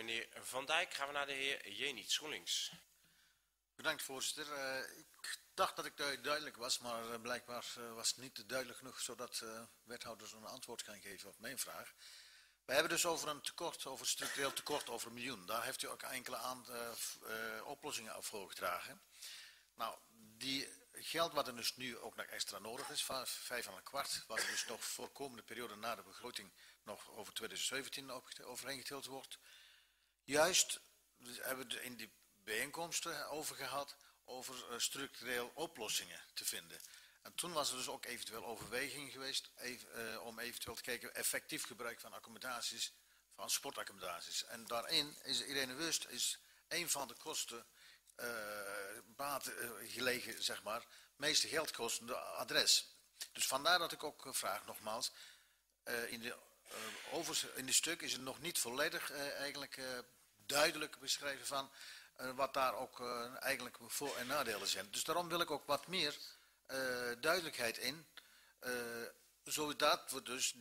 meneer Van Dijk. Gaan we naar de heer Jenits, GroenLinks. Bedankt, voorzitter. Ik dacht dat ik duidelijk was, maar blijkbaar was het niet duidelijk genoeg, zodat wethouders een antwoord kan geven op mijn vraag. We hebben dus over een tekort, over een structureel tekort over 1 miljoen. Daar heeft u ook enkele oplossingen aan voorgedragen. Nou, die geld wat er dus nu ook nog extra nodig is, 5,25, wat er dus nog voor de komende periode na de begroting nog over 2017 overheen wordt. Juist hebben we in die bijeenkomsten over gehad over structureel oplossingen te vinden. En toen was er dus ook eventueel overweging geweest om eventueel te kijken effectief gebruik van accommodaties, van sportaccommodaties. En daarin is Irene Wust is een van de kosten baten gelegen, zeg maar, meeste geldkostende adres. Dus vandaar dat ik ook vraag nogmaals, in de stuk is het nog niet volledig eigenlijk duidelijk beschreven van wat daar ook eigenlijk voor- en nadelen zijn. Dus daarom wil ik ook wat meer duidelijkheid in, zodat we dus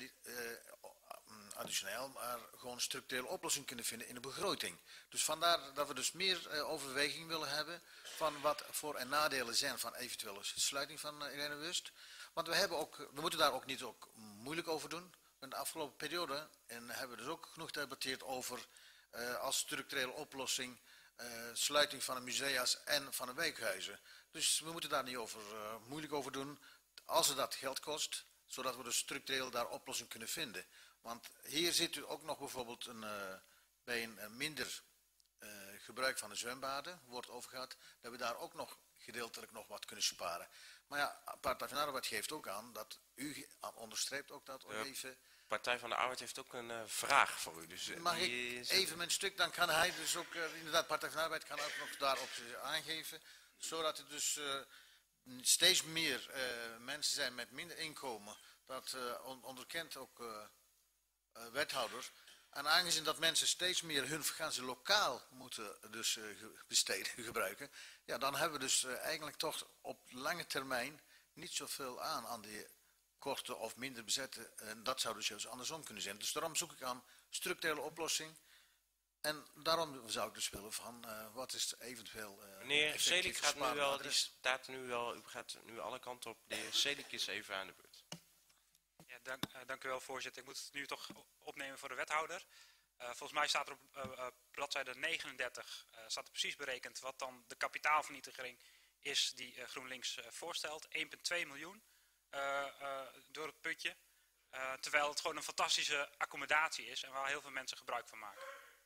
additioneel maar gewoon een structurele oplossing kunnen vinden in de begroting. Dus vandaar dat we dus meer overweging willen hebben van wat voor- en nadelen zijn van eventuele sluiting van Irene Wust. Want we moeten daar ook niet moeilijk over doen. In de afgelopen periode hebben we dus ook genoeg gedebatteerd over als structurele oplossing sluiting van de musea's en van de wijkhuizen. Dus we moeten daar niet moeilijk over doen als het dat geld kost, zodat we dus structureel daar oplossing kunnen vinden. Want hier zit u ook nog bijvoorbeeld bij een minder gebruik van de zwembaden, wordt over gehad, dat we daar ook nog gedeeltelijk nog wat kunnen sparen. Maar ja, Partij van de Arbeid geeft ook aan dat u onderstreept ook dat even. Partij van de Arbeid heeft ook een vraag voor u. Dus, mag ik even mijn stuk, dan kan hij dus ook, inderdaad, Partij van de Arbeid kan ook nog daarop aangeven, zodat er dus steeds meer mensen zijn met minder inkomen, dat onderkent ook wethouders. En aangezien dat mensen steeds meer hun vakantie lokaal moeten dus besteden, gebruiken, ja, dan hebben we dus eigenlijk toch op lange termijn niet zoveel aan die korte of minder bezette. En dat zou dus juist andersom kunnen zijn. Dus daarom zoek ik aan structurele oplossing. En daarom zou ik dus willen van wat is eventueel. Meneer Selik gaat nu wel, die staat nu wel, u gaat nu alle kanten op. De heer Selik is even aan de beurt. Ja, dank u wel, voorzitter. Ik moet het nu toch opnemen voor de wethouder. Volgens mij staat er op bladzijde 39 staat er precies berekend wat dan de kapitaalvernietiging is die GroenLinks voorstelt. 1,2 miljoen door het putje. Terwijl het gewoon een fantastische accommodatie is en waar heel veel mensen gebruik van maken.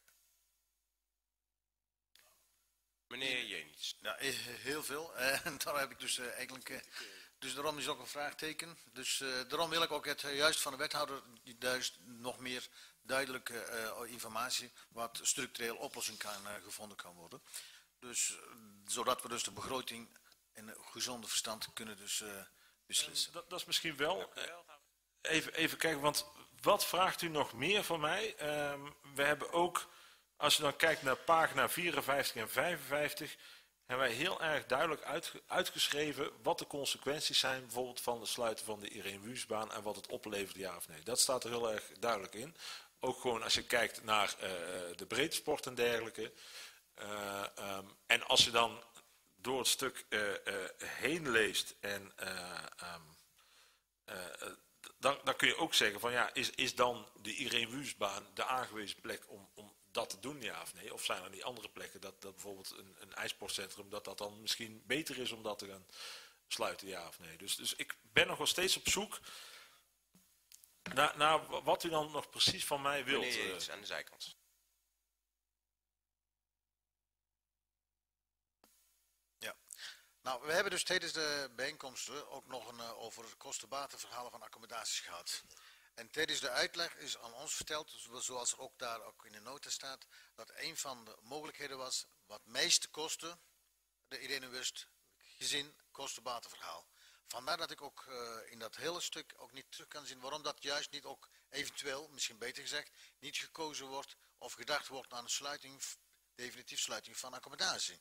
Meneer Jenits. Ja, heel veel. En daar heb ik dus eigenlijk. Dus daarom is ook een vraagteken. Dus daarom wil ik ook het juist van de wethouder juist nog meer duidelijke informatie wat structureel oplossing gevonden kan worden. Dus zodat we dus de begroting in een gezonde verstand kunnen dus beslissen. Dat is misschien wel. Even kijken, want wat vraagt u nog meer van mij? We hebben ook, als je dan kijkt naar pagina 54 en 55, hebben wij heel erg duidelijk uitgeschreven wat de consequenties zijn, bijvoorbeeld van het sluiten van de Irene Wüstbaan en wat het oplevert, ja of nee. Dat staat er heel erg duidelijk in. Ook gewoon als je kijkt naar de breedsport en dergelijke. En als je dan door het stuk heen leest en dan kun je ook zeggen van ja, is dan de Irene Wüstbaan de aangewezen plek om dat te doen, ja of nee? Of zijn er die andere plekken, dat bijvoorbeeld een ijsportcentrum, dat dan misschien beter is om dat te gaan sluiten, ja of nee? Dus ik ben nog wel steeds op zoek naar wat u dan nog precies van mij wilt. Meneer Jenits, aan de zijkant. Ja. Nou, we hebben dus tijdens de bijeenkomsten ook nog over kosten-batenverhalen van accommodaties gehad. En tijdens de uitleg is aan ons verteld, zoals er ook daar ook in de nota staat, dat een van de mogelijkheden was wat meeste kosten, de Irene Wust gezien kosten-batenverhaal. Vandaar dat ik ook in dat hele stuk ook niet terug kan zien waarom dat juist niet ook eventueel, misschien beter gezegd, niet gekozen wordt of gedacht wordt aan een sluiting, definitief sluiting van accommodatie.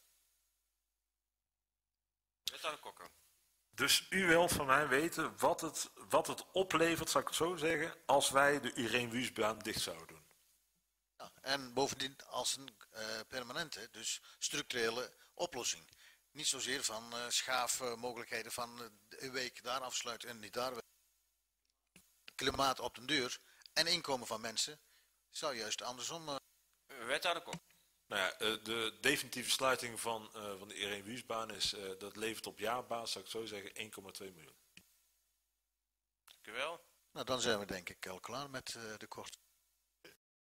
Wethouder Kokker. Dus u wilt van mij weten wat het oplevert, zal ik het zo zeggen, als wij de Irene Wüstbaan dicht zouden doen. Ja, En bovendien als een permanente, dus structurele oplossing. Niet zozeer van schaafmogelijkheden van een week daar afsluiten en niet daar. Klimaat op de deur en inkomen van mensen zou juist andersom. Wethouder Kok. Nou ja, de definitieve sluiting van de Irene Wiesbaan is, dat levert op jaarbasis, zou ik zo zeggen, 1,2 miljoen. Dank u wel. Nou, dan zijn we denk ik al klaar met de korte.